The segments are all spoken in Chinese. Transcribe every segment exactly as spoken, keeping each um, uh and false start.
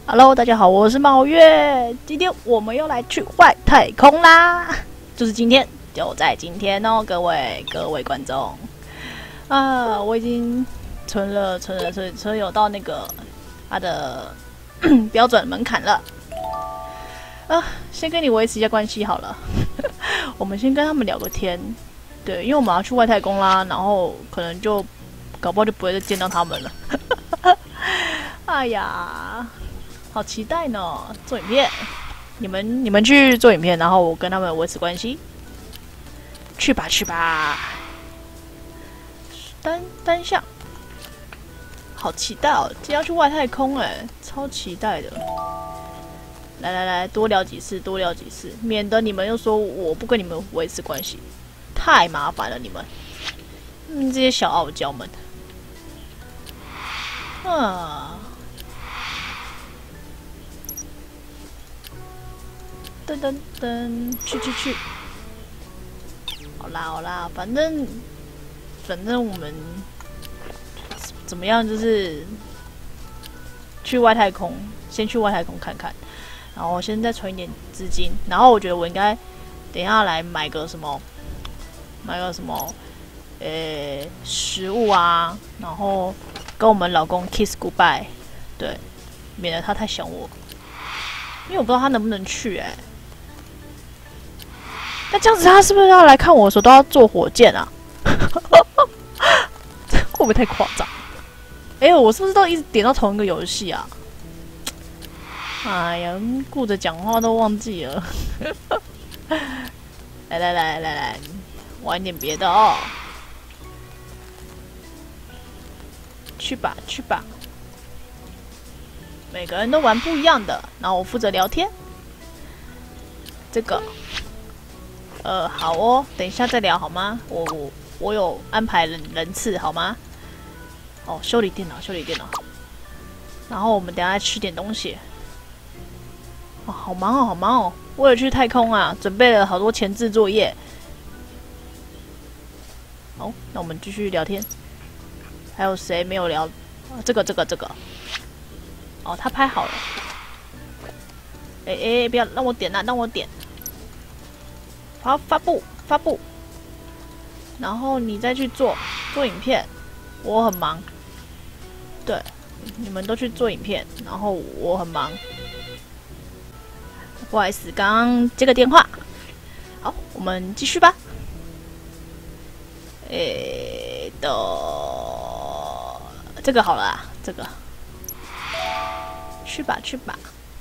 Hello，大家好，我是毛月，今天我们又来去外太空啦，就是今天，就在今天哦，各位各位观众啊，我已经存了存了存存有到那个它的标准门槛了啊，先跟你维持一下关系好了，我们先跟他们聊个天，对，因为我们要去外太空啦，然后可能就搞不好就不会再见到他们了，哎呀。好期待呢！做影片，你们你们去做影片，然后我跟他们维持关系。去吧去吧，单单向，好期待哦！今天要去外太空哎，超期待的。来来来，多聊几次，多聊几次，免得你们又说我不跟你们维持关系，太麻烦了你们。嗯，这些小傲娇们。啊。噔噔噔，去去去！好啦好啦，反正反正我们怎么样，就是去外太空，先去外太空看看，然后先再存一点资金，然后我觉得我应该等一下来买个什么，买个什么，呃，食物啊，然后跟我们老公 kiss goodbye， 对，免得他太想我，因为我不知道他能不能去哎、欸。那这样子，他是不是要来看我的时候都要坐火箭啊？会不会太夸张？哎、欸，我是不是都一直点到同一个游戏啊？哎呀，顾着讲话都忘记了。来来来来来，玩点别的哦。去吧去吧，每个人都玩不一样的，然后我负责聊天。这个。呃，好哦，等一下再聊好吗？我我我有安排人人次好吗？哦，修理电脑，修理电脑。然后我们等一下再吃点东西。哦，好忙哦，好忙哦！为了去太空啊，准备了好多前置作业。好，那我们继续聊天。还有谁没有聊？啊、这个这个这个。哦，他拍好了。哎哎，不要让我点啊，让我点。好，发布发布，然后你再去做做影片。我很忙，对，你们都去做影片，然后我很忙。不好意思，刚刚接个电话。好，我们继续吧。诶的，这个好了啊，这个，去吧去吧。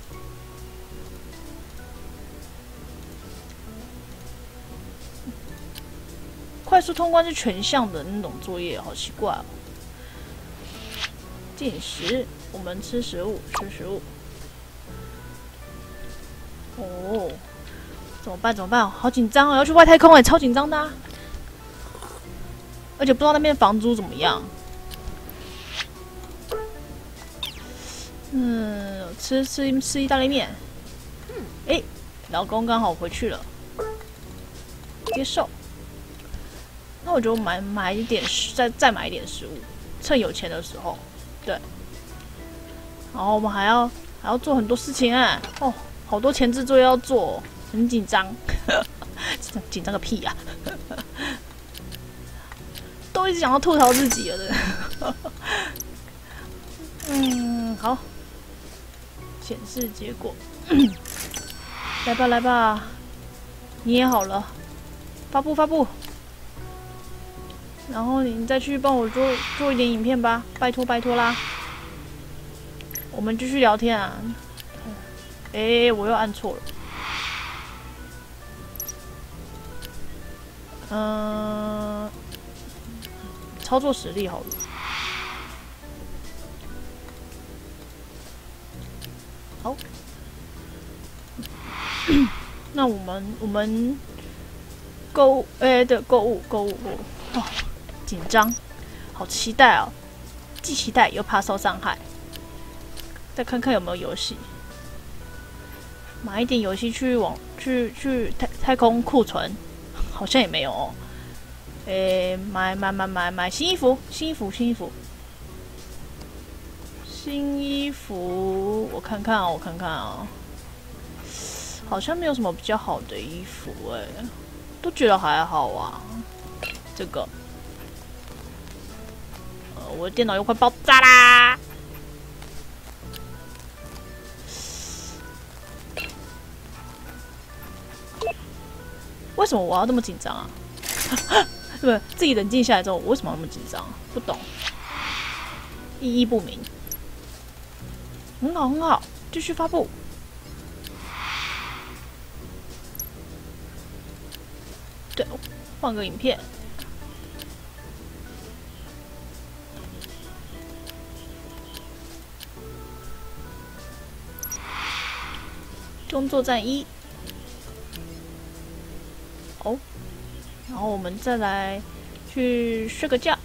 快速通关是全项的那种作业，好奇怪哦。进食，我们吃食物，吃食物。哦，怎么办？怎么办？好紧张啊！要去外太空哎，超紧张的、啊。而且不知道那边房租怎么样。嗯，吃吃吃意大利面。哎、欸，老公刚好回去了，接受。那我就买买一点，再再买一点食物，趁有钱的时候，对。然后我们还要还要做很多事情啊，哦，好多前置作业要做、哦，很紧张，紧张个屁呀、啊！都一直想要吐槽自己了，嗯，好，显示结果，来吧来吧，你也好了，发布发布。然后你再去帮我做做一点影片吧，拜托拜托啦！我们继续聊天啊。哎，我又按错了。嗯、呃，操作实力好了。好，那我们我们购物哎对购物购物购物哦。紧张，好期待哦！既期待又怕受伤害。再看看有没有游戏，买一点游戏去往去去太太空库存，好像也没有哦。诶，买买买买买新衣服，新衣服，新衣服， 新衣服，我看看啊，我看看啊，好像没有什么比较好的衣服哎、欸，都觉得还好啊。这个，呃，我的电脑又快爆炸啦！为什么我要这么紧张啊？不是，自己冷静下来之后，我为什么要那么紧张？不懂，意义不明。很好，很好，继续发布。对，换个影片。工作站一。哦，然后我们再来去睡个觉。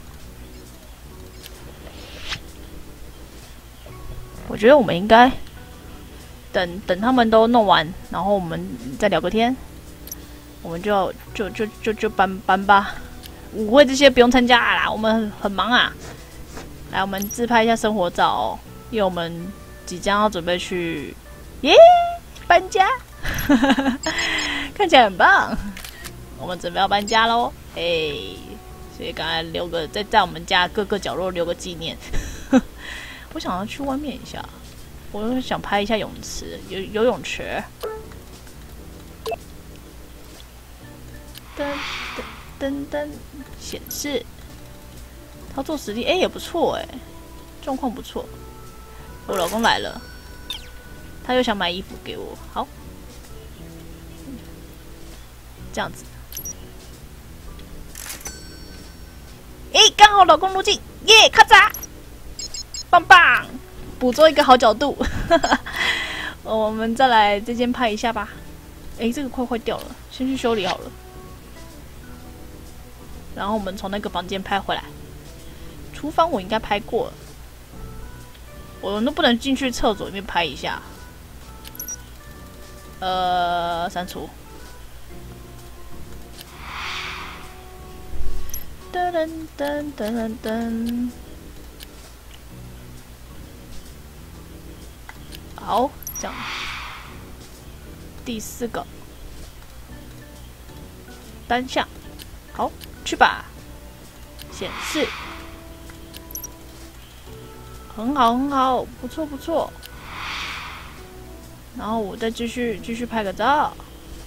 我觉得我们应该等等他们都弄完，然后我们再聊个天。我们就就就就就搬搬吧。舞会这些不用参加啦，我们很很忙啊。来，我们自拍一下生活照哦，因为我们即将要准备去耶搬家，看起来很棒。我们准备要搬家喽，嘿，所以刚才留个在在我们家各个角落留个纪念。我想要去外面一下，我想拍一下泳池，游游泳池。噔噔噔噔，显示操作实力，哎、欸、也不错哎、欸，状况不错。我老公来了，他又想买衣服给我，好，这样子。哎、欸，刚好老公入镜，耶，咔嚓，棒棒，捕捉一个好角度。我们再来这间拍一下吧。哎、欸，这个快坏掉了，先去修理好了。然后我们从那个房间拍回来。厨房我应该拍过了，我们都不能进去厕所里面拍一下。呃，删除。噔噔噔噔噔噔。好，这样。第四个单项，好，去吧。显示，很好，很好，不错，不错。然后我再继续继续拍个照。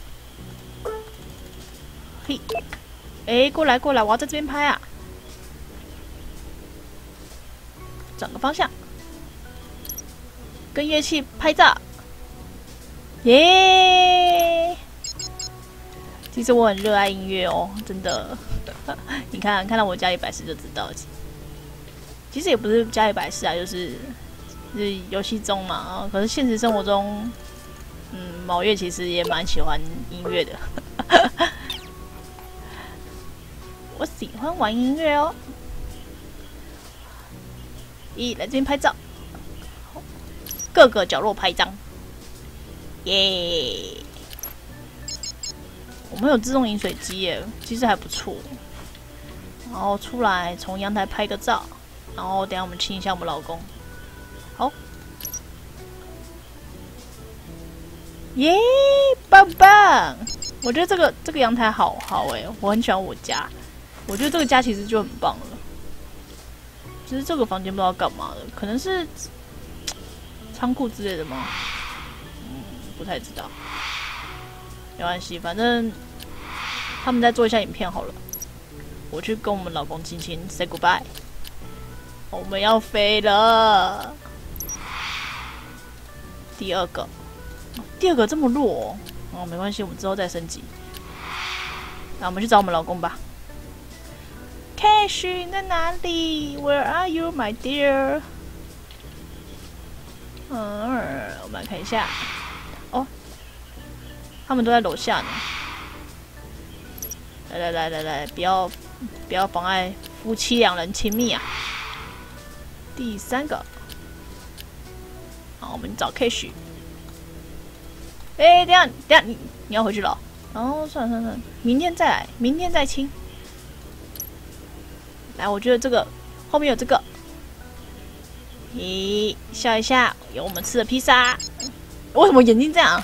嘿。哎，过来过来，我要在这边拍啊！转个方向，跟乐器拍照，耶！其实我很热爱音乐哦，真的。你看看到我家里摆饰就知道。其实也不是家里摆饰啊，就是是游戏中嘛。可是现实生活中，嗯，毛月其实也蛮喜欢音乐的。我喜欢玩音乐哦。咦，来这边拍照，各个角落拍一张，耶！我们有自动饮水机耶，其实还不错。然后出来从阳台拍个照，然后等一下我们亲一下我们老公。好，耶，棒棒！我觉得这个这个阳台好好哎，我很喜欢我家。我觉得这个家其实就很棒了。其实这个房间不知道干嘛的，可能是仓库之类的吗？嗯，不太知道。没关系，反正他们再做一下影片好了。我去跟我们老公亲亲 say goodbye。我们要飞了。第二个，第二个这么弱哦，哦没关系，我们之后再升级。那我们去找我们老公吧。Cash 你在哪里 ？Where are you, my dear？ 嗯，我们来看一下。哦，他们都在楼下呢。来来来来来，不要不要妨碍夫妻两人亲密啊！第三个，好，我们找 Cash。哎、欸，等下等下，你你要回去了？哦，算了算了算了，明天再来，明天再亲。来，我觉得这个后面有这个， 咦，笑一下，有我们吃的披萨。为什么眼睛这样？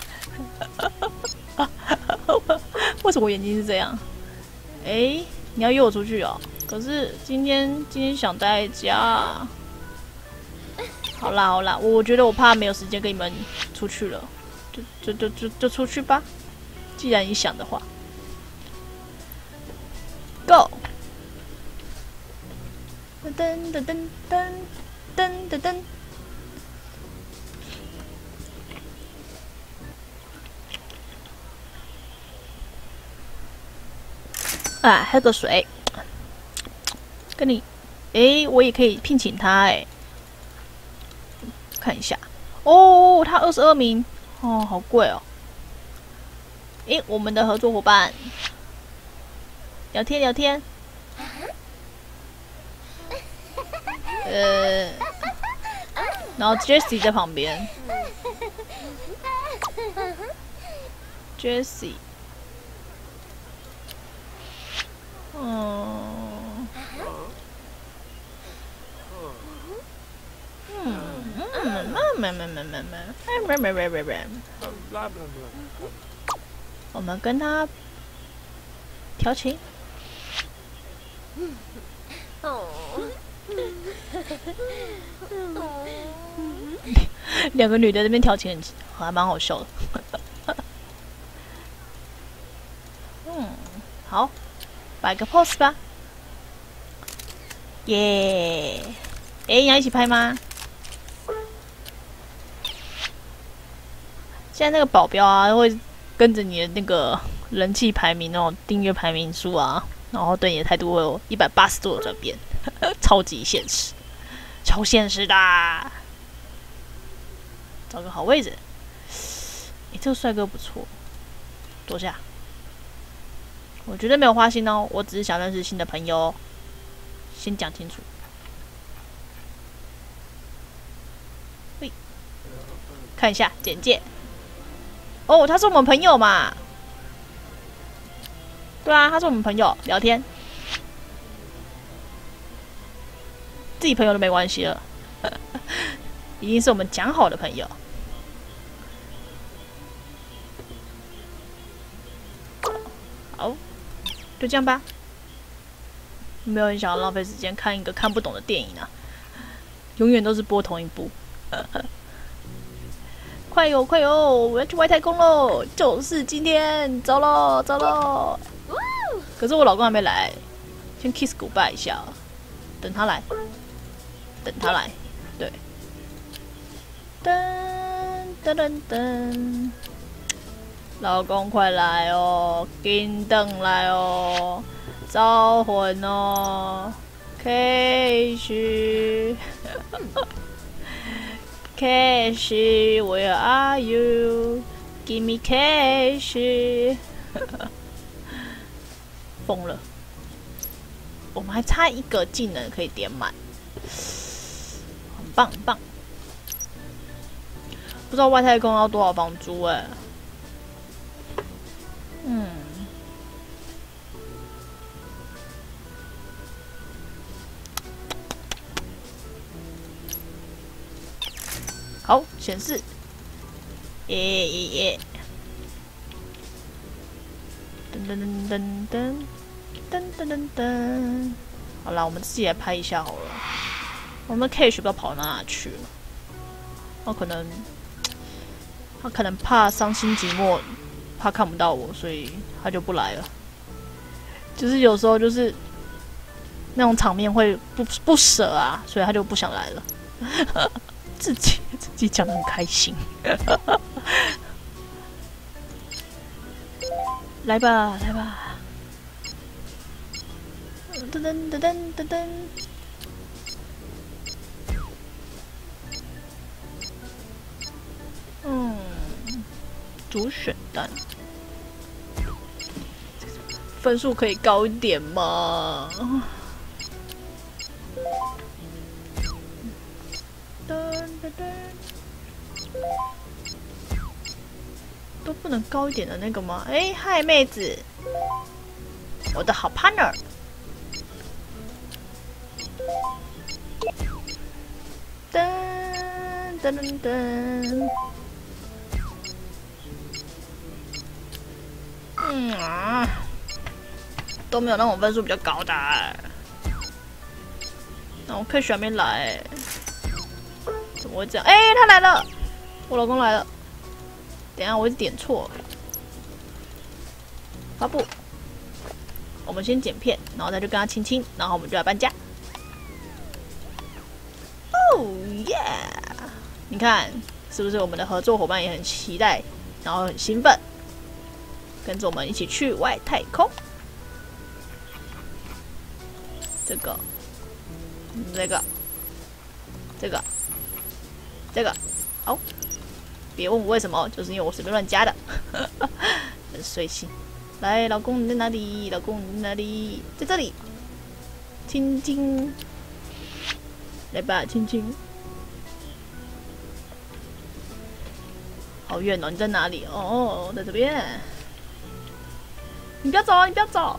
为什么眼睛是这样？哎，你要约我出去哦？可是今天今天想待在家。好啦好啦，我我觉得我怕没有时间跟你们出去了，就就就就就出去吧。既然你想的话 ，Go！ 噔噔噔噔噔噔噔。啊，喝个水。跟你，诶，我也可以聘请他诶。看一下，哦，他二十二名，哦，好贵哦。诶，我们的合作伙伴，聊天聊天。呃，然后 Jessie 在旁边 ，Jessie， 嗯。我们跟他调情。两个女的在那边调情，还蛮好笑的。嗯，好，摆个 pose 吧。耶！哎，你要一起拍吗？现在那个保镖啊，会跟着你的那个人气排名那种订阅排名数啊，然后对你的态度会有一百八十度的转变，超级现实，超现实的。找个好位置。哎，这个帅哥不错，坐下。我绝对没有花心哦，我只是想认识新的朋友，先讲清楚。喂，看一下简介。哦，他是我们朋友嘛？对啊，他是我们朋友，聊天，自己朋友都没关系了，已经是我们讲好的朋友。好，就这样吧。没有人想要浪费时间看一个看不懂的电影啊，永远都是播同一部。快哟快哟！我要去外太空喽！就是今天，走喽走喽！可是我老公还没来，先 kiss goodbye 一下，等他来，等他来，对。噔噔噔噔，老公快来哦，紧等来哦，招魂哦 ，Cash。Cash, where are you? Give me cash. 疯了！我们还差一个技能可以点满，很棒很棒。不知道外太空要多少房租哎、欸？嗯。好，显示，耶耶耶！噔噔噔噔噔噔噔噔噔。好啦，我们自己来拍一下好了。我们的 Cash 不知道跑到哪去了？他可能，他可能怕伤心寂寞，怕看不到我，所以他就不来了。就是有时候就是那种场面会不不舍啊，所以他就不想来了。自己自己讲得很开心，来吧来吧，噔噔噔噔噔噔，嗯，主选单，分数可以高一点吗？都不能高一点的那个吗？哎，嗨，妹子，我的好 partner。噔。 噔噔噔。嗯啊，都没有让我分数比较高的、欸。那我可以选没来、欸，怎么会这样？哎、欸，他来了，我老公来了。等一下，我一直点错。发布，我们先剪片，然后再去跟他亲亲，然后我们就来搬家。哦耶！你看，是不是我们的合作伙伴也很期待，然后很兴奋，跟着我们一起去外太空？这个，这个，这个，这个，好，别问我为什么，就是因为我随便乱加的，很随性。来，老公你在哪里？老公你在哪里？在这里，亲亲，来吧，亲亲。好远哦，你在哪里？哦，在这边。你不要走，你不要走。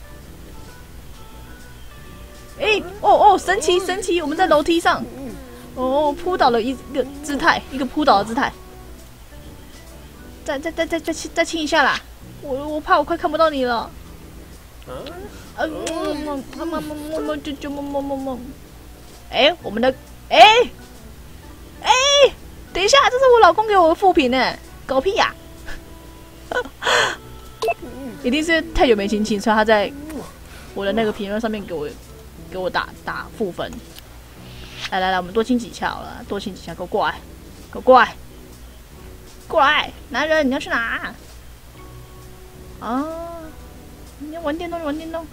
哎、欸，哦哦，神奇神奇，我们在楼梯上，哦，扑倒了一个姿态，一个扑倒的姿态。再再再再再亲再亲一下啦！我我怕我快看不到你了。嗯，嗯，么么么么么么啾啾么么么么。哎，我们的哎哎，等一下，这是我老公给我的副评呢，狗屁呀、啊！一定是太久没亲亲，所以他在我的那个评论上面给我给我打打负分。来来来，我们多亲几下好了，多亲几下，给我过来，给我过来，过来，男人你要去哪？啊！你要玩电动就玩电动。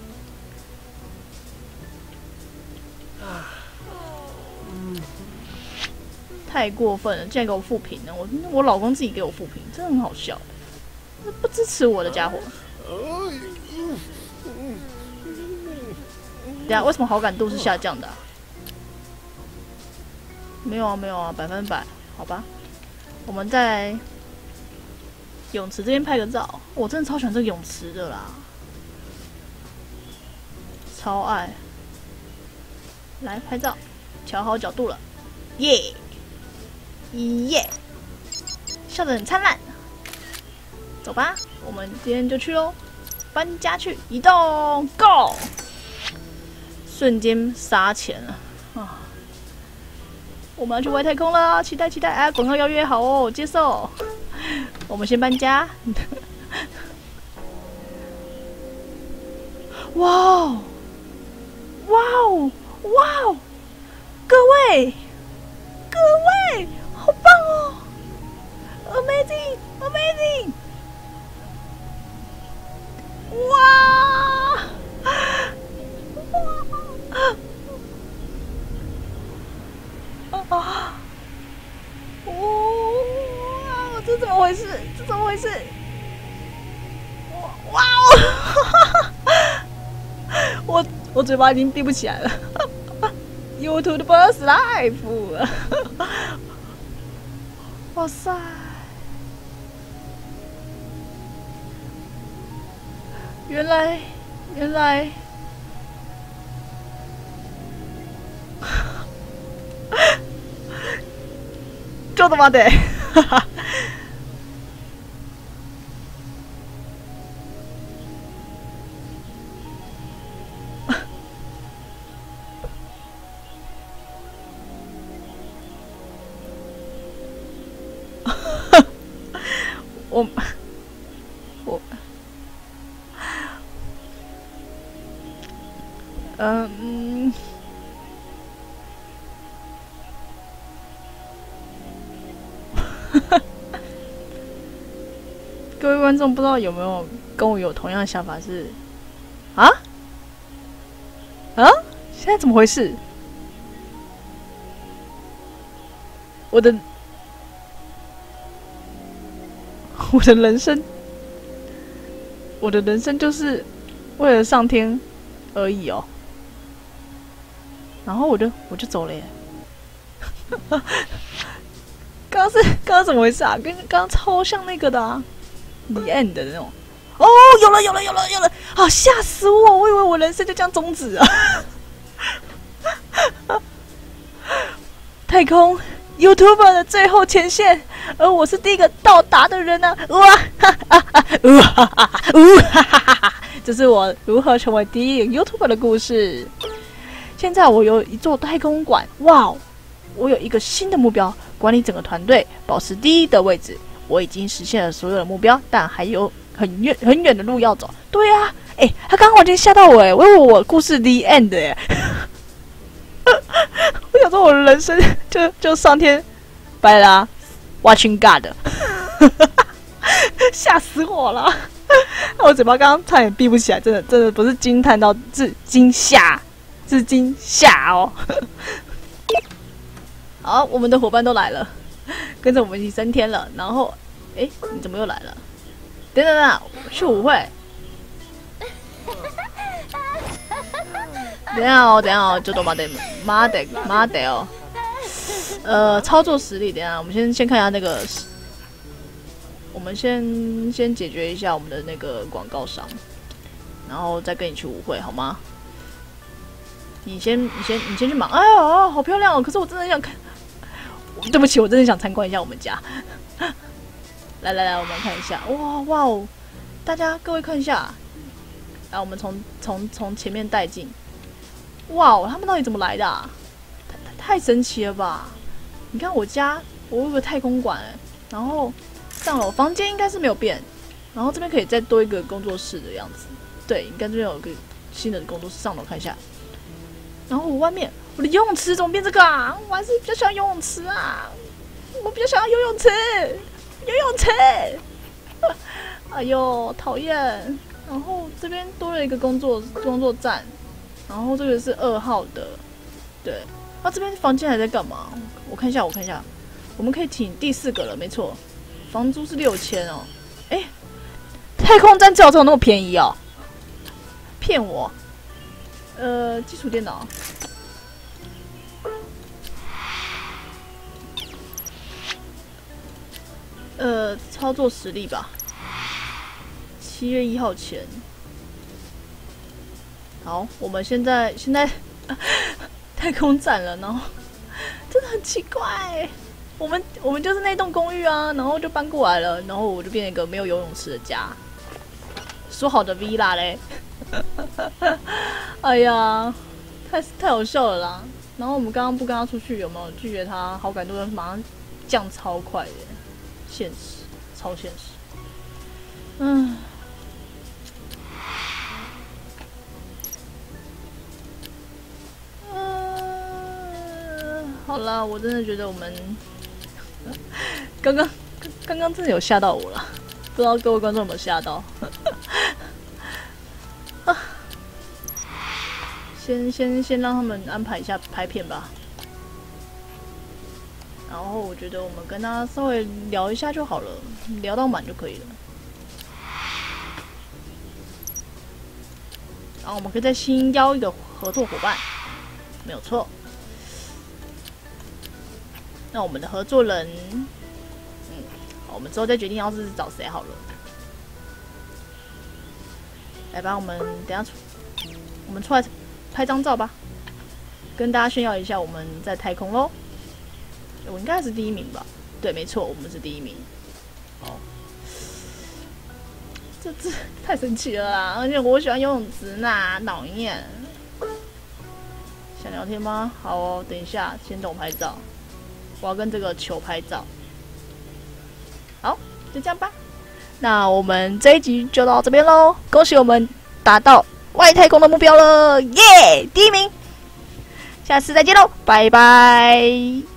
太过分了，竟然给我负评了！我我老公自己给我负评，真的很好笑。不支持我的家伙。等下，为什么好感度是下降的、啊？没有啊，没有啊，百分百，好吧。我们在泳池这边拍个照，我真的超喜欢这个泳池的啦，超爱。来拍照，调好角度了，耶耶，笑得很灿烂。走吧，我们今天就去喽，搬家去，移动 ，Go！ 瞬间杀钱了啊！我们要去外太空了，期待期待！啊，广告邀约好哦，接受。我们先搬家。哇哦！哇哦！哇哦！各位，各位，好棒哦 ！Amazing! Amazing! 哇！哇！啊！哇！这怎么回事？这怎么回事？哇哦！我我嘴巴已经闭不起来了。You to the first life！ 哇塞！原来，原来，ちょっと待って。我我嗯。各位观众，不知道有没有跟我有同样的想法是？啊？啊？现在怎么回事？我的我的人生，我的人生就是为了上天而已哦。然后我就我就走了耶。刚刚是刚刚怎么回事啊？跟刚刚超像那个的啊 ，The End 的那种。哦，有了有了有了有了！啊，吓死我！我以为我人生就这样终止了。太空 YouTuber 的最后前线，而我是第一个到达的人呢、啊！哇哈哈哈！呜哈哈哈！呜哈哈哈！这是我如何成为第一个 YouTuber 的故事。现在我有一座太空馆，哇！我有一个新的目标，管理整个团队，保持第一的位置。我已经实现了所有的目标，但还有很远很远的路要走。对啊，哎、欸，他刚刚完全吓到我、欸，哎，我以为我故事 the end 哎、欸。我想说，我的人生就就上天拜啦 ，Watching God， 吓死我了！我嘴巴刚刚差点闭不起来，真的真的不是惊叹到，是惊吓，是惊吓哦。好，我们的伙伴都来了，跟着我们一起升天了。然后，哎，你怎么又来了？等等等，去舞会。等一下哦，等一下哦，就多马得马得马得哦。呃，操作实力，等一下，我们先先看一下那个，我们先先解决一下我们的那个广告商，然后再跟你去舞会好吗？你先，你先，你先去忙。哎呦，好漂亮哦！可是我真的想看，对不起，我真的想参观一下我们家。来来来，我们看一下，哇哇哦！大家各位看一下，来，我们从从从前面带进。哇哦，他们到底怎么来的、啊？太太神奇了吧！你看我家，我有个太空馆、欸，然后上楼房间应该是没有变，然后这边可以再多一个工作室的样子。对，应该这边有个新的工作室，上楼看一下。然后我外面，我的游泳池怎么变这个啊？我还是比较喜欢游泳池啊！我比较想要游泳池，游泳池。哎呦，讨厌！然后这边多了一个工作工作站。然后这个是二号的，对。那、啊、这边房间还在干嘛？我看一下，我看一下，我们可以请第四个了，没错。房租是六千哦。哎，太空站只有这种那么便宜哦？骗我！呃，基础电脑。呃，操作实力吧。七月一号前。好，我们现在现在、啊、太空站了，然后真的很奇怪，我们我们就是那栋公寓啊，然后就搬过来了，然后我就变成一个没有游泳池的家，说好的 villa 嘞，哎呀，太太好笑了啦！然后我们刚刚不跟他出去，有没有拒绝他？好感度马上降超快的，现实，超现实，嗯。好啦，我真的觉得我们刚刚刚刚真的有吓到我了，不知道各位观众有没有吓到？啊，先先先让他们安排一下拍片吧，然后我觉得我们跟他稍微聊一下就好了，聊到满就可以了。然后我们可以再新邀一个合作伙伴，没有错。那我们的合作人，嗯，好，我们之后再决定要是找谁好了。来吧，我们等一下出，我们出来拍张照吧，跟大家炫耀一下我们在太空喽。我应该是第一名吧？对，没错，我们是第一名。好，这这太神奇了啦！而且我喜欢游泳池呐，讨厌。想聊天吗？好哦，等一下，先等我拍照。我要跟这个球拍照，好，就这样吧。那我们这一集就到这边喽，恭喜我们达到外太空的目标了，耶！第一名，下次再见喽，拜拜。